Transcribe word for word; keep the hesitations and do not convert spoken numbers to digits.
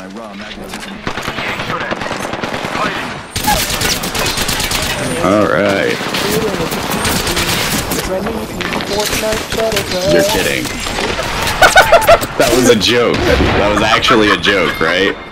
my raw magnetism. Alright. You're kidding. That was a joke. That was actually a joke, right?